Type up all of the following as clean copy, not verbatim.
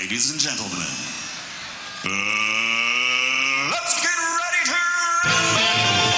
Ladies and gentlemen, let's get ready to rumble!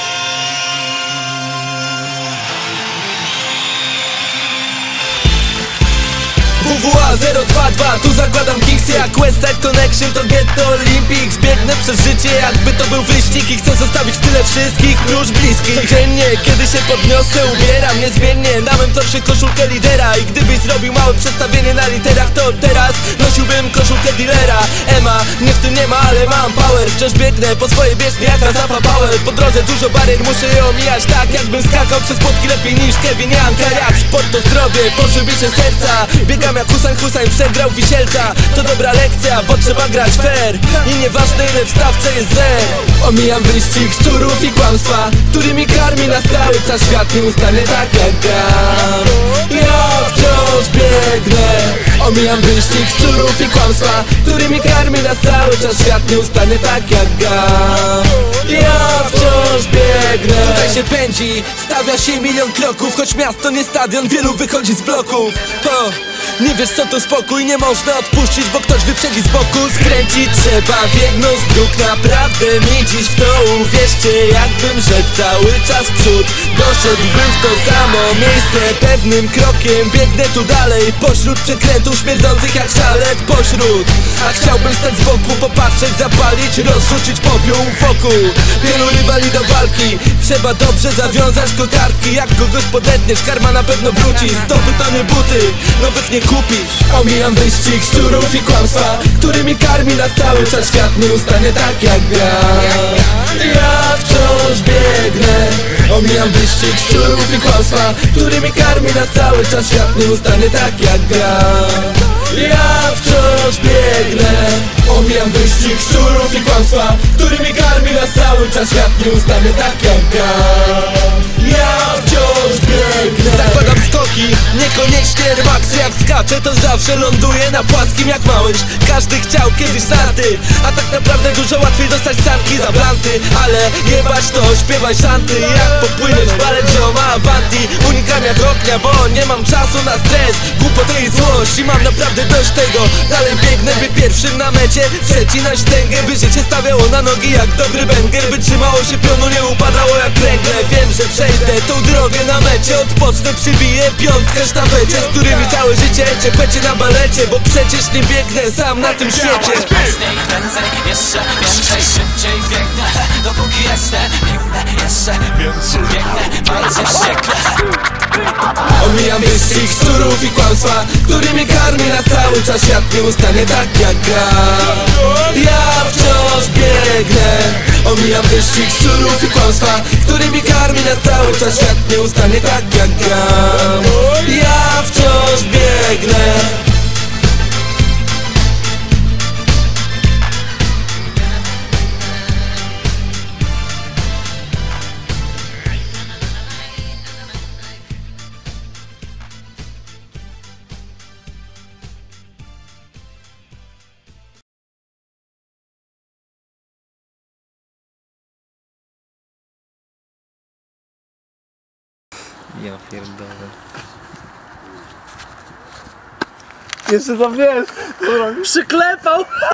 WWA 022, tu zakładam kiks jak Westside Connection, to Ghetto Olympics. Biegnę przez życie jakby to był wyścig i chcę zostawić tyle wszystkich prócz bliskich. Codziennie, kiedy się podniosę, ubieram niezmiennie na mym torze koszulkę lidera. I gdybyś zrobił małe przestawienie na literach, to teraz nosiłbym koszulkę dealera. Ema, mnie w tym nie ma, ale mam power. Wciąż biegnę po swojej bieżni jak na Zafa Power. Po drodze dużo barier, muszę je omijać tak jakbym skakał przez płotki lepiej niż Kevin Janka. Jak sport to zdrowie, pożywi się serca. Biegam jak Hussein przegrał Wisielca. To dobra lekcja, bo trzeba grać fair i nieważne ile w stawce jest zer. Omijam wyścig szczurów i kłamstwa, którymi karmi nas cały czas świat. Nie ustanie tak jak gram. Ja wciąż biegnę. Omijam wyścig szczurów i kłamstwa, którymi karmi nas cały czas świat. Nie ustanie tak jak gram. Ja wciąż biegnę. Tutaj się pędzi, stawia się milion kroków, choć miasto nie stadion, wielu wychodzi z bloków. Nie wiesz co to spokój, nie można odpuścić, bo ktoś wyprzedzi z boku. Skręcić trzeba w jedną z dróg, naprawdę mi dziś w to uwierzcie. Jakbym szedł cały czas w przód, doszedłbym w to samo miejsce. Pewnym krokiem biegnę tu dalej, pośród przekrętów śmierdzących jak szalet pośród. A chciałbym stać z boku, popatrzeć, zapalić, rozrzucić popiół wokół. Wielu rywali do walki, trzeba dobrze zawiązać kokardki. Jak kogoś podetniesz, karma na pewno wróci. Zdobytone buty, nowych nie kupisz. Omijam wyścig szczurów i kłamstwa, którymi karmi nas cały czas świat. Nie ustanie tak jak gra. Ja wciąż biegnę. Omijam wyścig szczurów i kłamstwa, którymi karmi nas cały czas świat. Nie ustanie tak jak gra. Ja wciąż biegnę. Omijam wyścig szczurów i kłamstwa, którymi karmi nas cały czas świat. Nie ustanie tak jak gra. Ja wciąż biegnę. Zakładam skoki, niekoniecznie remaksy. Jak skaczę to zawsze ląduję na płaskim jak małyż. Każdy chciał kiedyś starty, a tak naprawdę dużo łatwiej dostać sanki za blanty. Ale jebać to, śpiewaj szanty. Jak popłyniesz balet zioma avanti. Unikam jak ognia, bo nie mam czasu na stres, głupotę i złość. I mam naprawdę dość tego. Dalej biegnę, by pierwszym na mecie przecinać tęgę, by życie stawiało na nogi jak dobry węgiel. By trzymało się pionu, nie upadało jak kręgle. Wiem, że przejdę tą drogę na mecie, odpocznę, przybiję piątkę sztafecie, z którymi całe życie czepecie na balecie, bo przecież nie biegnę sam na tym świecie. Mocniej prędzej, jeszcze więcej, szybciej biegnę, dopóki jestem, biegnę jeszcze więcej, biegnę bardziej wściekle. Omijam wyścig szczurów i kłamstwa, którymi karmi nas cały czas świat. Nie ustanie tak jak gra. Ja wciąż biegnę. Omijam wyścig szczurów i kłamstwa, którymi karmi nas cały czas świat. Nie ustanie tak jak gra. Ja wciąż biegnę. Ja pierdolę. Jeszcze to wiesz, przyklepał.